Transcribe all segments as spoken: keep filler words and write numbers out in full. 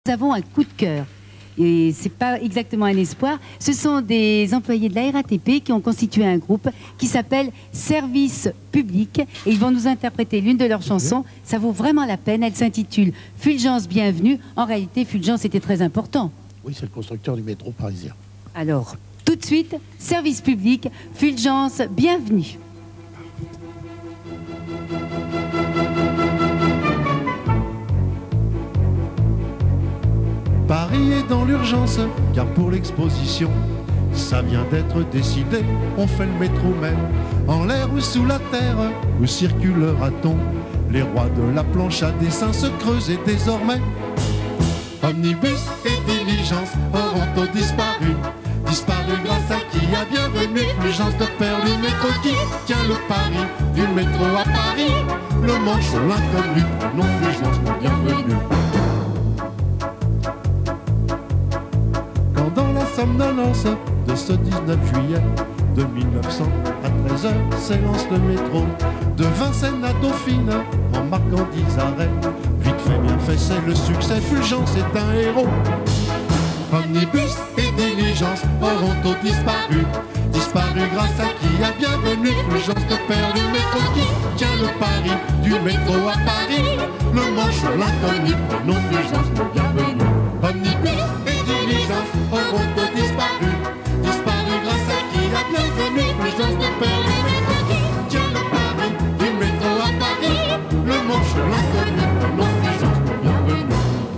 Nous avons un coup de cœur. Et ce n'est pas exactement un espoir. Ce sont des employés de la R A T P qui ont constitué un groupe qui s'appelle Service Public. Et ils vont nous interpréter l'une de leurs chansons. Ça vaut vraiment la peine. Elle s'intitule Fulgence Bienvenue. En réalité, Fulgence était très important. Oui, c'est le constructeur du métro parisien. Alors, tout de suite, Service Public, Fulgence Bienvenue. Paris est dans l'urgence, car pour l'exposition, ça vient d'être décidé, on fait le métro même, en l'air ou sous la terre, où circulera-t-on? Les rois de la planche à dessin se creusent désormais. Omnibus et diligence auront disparu, disparu grâce à qui a bienvenue Fulgence de Perle, le métro qui tient le pari du métro à Paris, le manche l'inconnu, non Fulgence, non bienvenue. Dans la somnolence de ce dix-neuf juillet de mille neuf cents à treize heures s'élance le métro de Vincennes à Dauphine en marquant dix arrêts. Vite fait, bien fait, c'est le succès, Fulgence est un héros. Omnibus et diligence auront tous disparu, disparu grâce à qui a bienvenue Fulgence de Perle, le métro qui tient le pari du métro à Paris, le manche l'inconnu, non Fulgence, non bienvenue. Omnibus et diligence auront tous disparu, disparu grâce à qui a bienvenue Fulgence de Perle, le métro qui tient le pari du métro à Paris, le manche l'inconnu, non Fulgence, non bienvenue.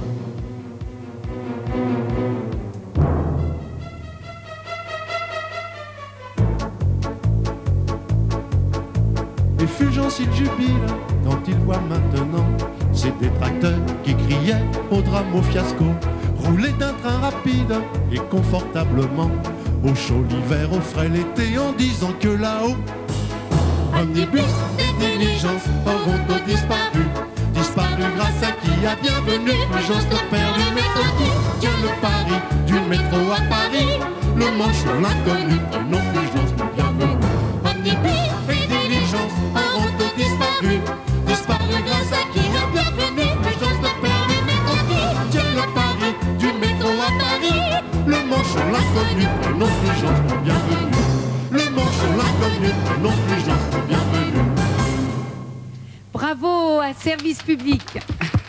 Et Fulgence il jubile quand il voit maintenant ces détracteurs qui criaient au drame, au fiasco, rouler d'un train rapide et confortablement, au chaud l'hiver, au frais l'été, en disant que là-haut, omnibus et diligence auront tous disparu, disparu grâce à qui a bienvenue Fulgence de Perle, le métro qui tient le pari du métro à Paris, le manche l'inconnu, non Fulgence, non bienvenue. Omnibus et diligence auront tous disparu, disparu grâce à qui a bienvenue Fulgence de Perle, le métro qui tient le pari du métro à Paris, le manche l'inconnu, non Fulgence, non bienvenue. Le manche l'inconnu, non Fulgence, non bienvenue. Bravo à Service Public.